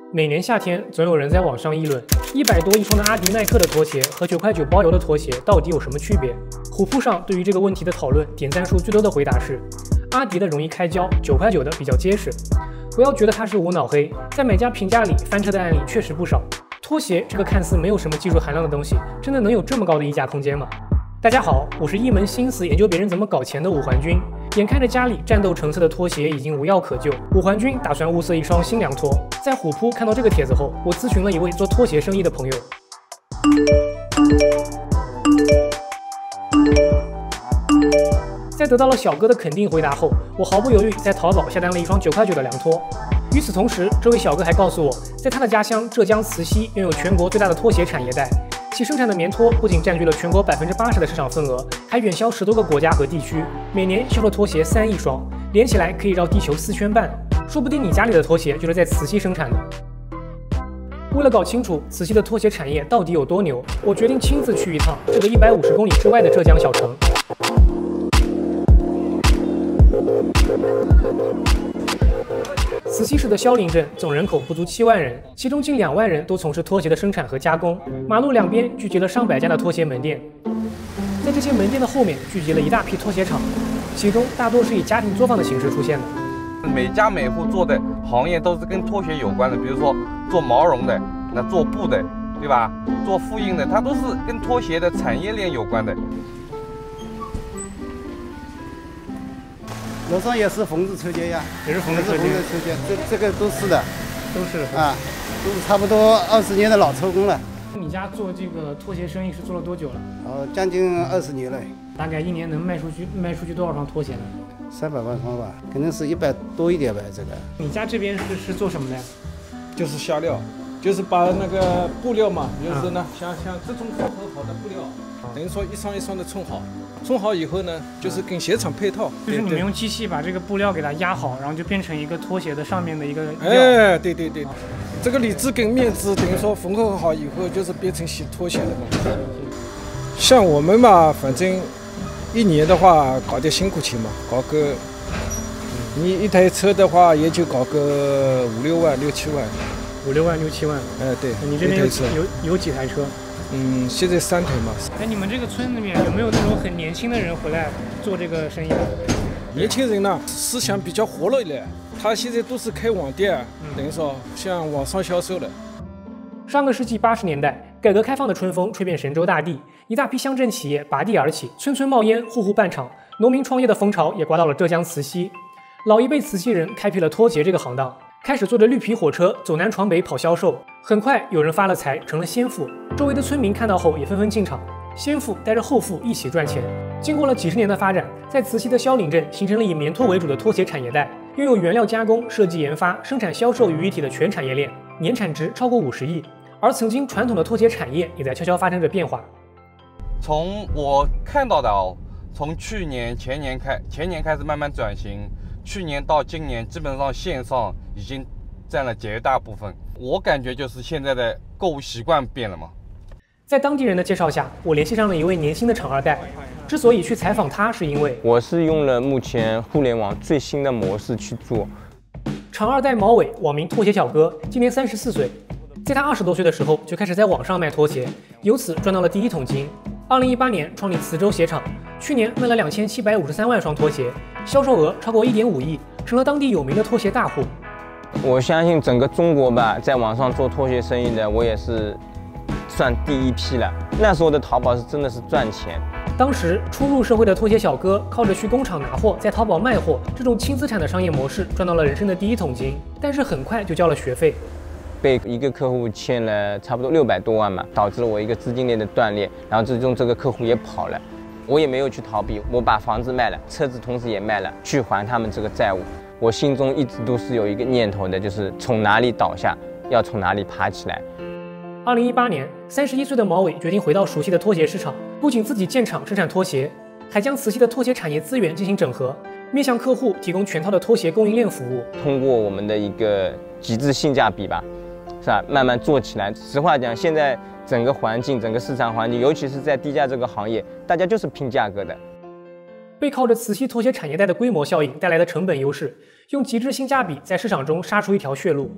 每年夏天，总有人在网上议论100多一双的阿迪耐克的拖鞋和9块9包邮的拖鞋到底有什么区别。虎扑上对于这个问题的讨论，点赞数最多的回答是：阿迪的容易开胶，9块9的比较结实。不要觉得它是无脑黑，在买家评价里翻车的案例确实不少。拖鞋这个看似没有什么技术含量的东西，真的能有这么高的溢价空间吗？大家好，我是一门心思研究别人怎么搞钱的武环君。眼看着家里战斗成色的拖鞋已经无药可救，武环君打算物色一双新凉拖。在虎扑看到这个帖子后，我咨询了一位做拖鞋生意的朋友。在得到了小哥的肯定回答后，我毫不犹豫在淘宝下单了一双9块9的凉拖。与此同时，这位小哥还告诉我，在他的家乡浙江慈溪拥有全国最大的拖鞋产业带。其生产的棉拖不仅占据了全国80%的市场份额，还远销10多个国家和地区，每年销售拖鞋3亿双，连起来可以绕地球4圈半。说不定你家里的拖鞋就是在慈溪生产的。为了搞清楚慈溪的拖鞋产业到底有多牛，我决定亲自去一趟这个150公里之外的浙江小城。慈溪市的萧林镇总人口不足7万人，其中近2万人都从事拖鞋的生产和加工。马路两边聚集了上百家的拖鞋门店，在这些门店的后面聚集了一大批拖鞋厂，其中大多是以家庭作坊的形式出现的。 每家每户做的行业都是跟拖鞋有关的，比如说做毛绒的，那做布的，对吧？做复印的，它都是跟拖鞋的产业链有关的。 楼上也是缝制车间呀， 也是缝制车间， 这个都是的， 都是啊，都是差不多20年的老抽工了。 你家做这个拖鞋生意是做了多久了？ 将近20年了。 大概一年能卖出去多少双拖鞋呢 ？300万双吧，可能是100多一点吧。这个。 你家这边是做什么的呀？ 就是下料，就是把那个布料嘛，就是呢，像这种缝合好的布料，等于说一双一双的冲好以后呢，就是跟鞋厂配套。 就是你们用机器把这个布料给它压好，然后就变成一个拖鞋的上面的一个料。 哎，对，这个里子跟面子等于说缝合好以后，就是变成洗拖鞋的嘛。像我们嘛，反正一年的话搞点辛苦钱嘛，搞个你一台车的话也就搞个5、6万、6、7万。 5、6万、6、7万。 哎，对。 你这边有几台车？ 现在3台嘛。 哎，你们这个村里面有没有那种很年轻的人回来做这个生意的？ 年轻人呢，思想比较活络一点，他现在都是开网店，等于说像网上销售的。 上个世纪80年代，改革开放的春风吹遍神州大地，一大批乡镇企业拔地而起，村村冒烟，户户办厂，农民创业的风潮也刮到了浙江慈溪。老一辈慈溪人开辟了拖鞋这个行当，开始坐着绿皮火车走南闯北跑销售。很快有人发了财，成了先富，周围的村民看到后也纷纷进场，先富带着后富一起赚钱。经过了几十年的发展，在慈溪的萧林镇形成了以棉拖为主的拖鞋产业带，拥有原料加工、设计研发、生产销售于一体的全产业链，年产值超过50亿。而曾经传统的拖鞋产业也在悄悄发生着变化。 从我看到的从前年开始慢慢转型，去年到今年基本上线上已经占了绝大部分。我感觉就是现在的购物习惯变了嘛。 在当地人的介绍下，我联系上了一位年轻的厂二代。之所以去采访他，是因为我是用了目前互联网最新的模式去做。 厂二代毛伟，网名拖鞋小哥，今年34岁。在他20多岁的时候就开始在网上卖拖鞋，由此赚到了第一桶金。2018年创立磁州鞋厂，去年卖了2753万双拖鞋，销售额超过1.5亿，成了当地有名的拖鞋大户。 我相信整个中国吧，在网上做拖鞋生意的，我也是算第一批了。那时候的淘宝是真的是赚钱。 当时初入社会的拖鞋小哥，靠着去工厂拿货，在淘宝卖货这种轻资产的商业模式，赚到了人生的第一桶金。但是很快就交了学费， 被一个客户欠了差不多600多万嘛，导致了我一个资金链的断裂，然后最终这个客户也跑了，我也没有去逃避，我把房子卖了，车子同时也卖了，去还他们这个债务。我心中一直都是有一个念头的，就是从哪里倒下，要从哪里爬起来。 2018年，31岁的毛伟决定回到熟悉的拖鞋市场，不仅自己建厂生产拖鞋，还将慈溪的拖鞋产业资源进行整合，面向客户提供全套的拖鞋供应链服务。 通过我们的一个极致性价比吧，是吧？慢慢做起来。实话讲，现在整个环境、整个市场环境，尤其是在低价这个行业，大家就是拼价格的。 背靠着慈溪拖鞋产业带的规模效应带来的成本优势，用极致性价比在市场中杀出一条血路。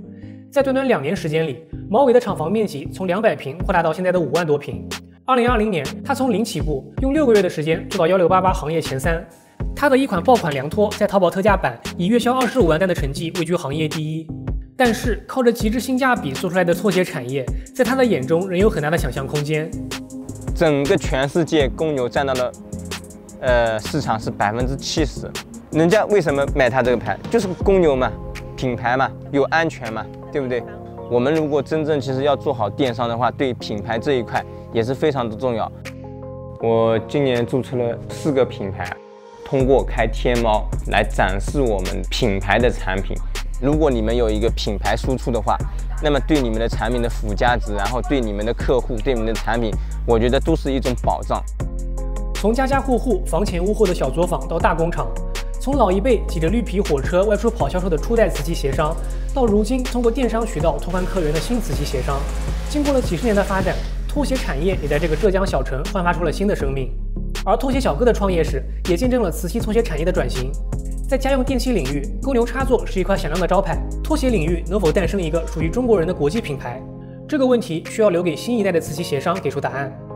在短短2年时间里，毛伟的厂房面积从200平扩大到现在的5万多平。2020年，他从零起步，用6个月的时间做到1688行业前3。他的一款爆款凉拖在淘宝特价版以月销25万单的成绩位居行业第1。但是，靠着极致性价比做出来的拖鞋产业，在他的眼中仍有很大的想象空间。 整个全世界公牛占到了市场是70%，人家为什么买他这个牌？就是公牛嘛，品牌嘛，有安全嘛，对不对？我们如果真正其实要做好电商的话，对品牌这一块也是非常的重要。我今年注册了4个品牌，通过开天猫来展示我们品牌的产品。如果你们有一个品牌输出的话，那么对你们的产品的附加值，然后对你们的客户、对你们的产品，我觉得都是一种保障。 从家家户户房前屋后的小作坊到大工厂，从老一辈挤着绿皮火车外出跑销售的初代瓷器协商，到如今通过电商渠道拓宽客源的新瓷器协商，经过了几10年的发展，拖鞋产业也在这个浙江小城焕发出了新的生命。而拖鞋小哥的创业史也见证了瓷器拖鞋产业的转型。在家用电器领域，公牛插座是一块响亮的招牌。拖鞋领域能否诞生一个属于中国人的国际品牌？这个问题需要留给新一代的瓷器协商给出答案。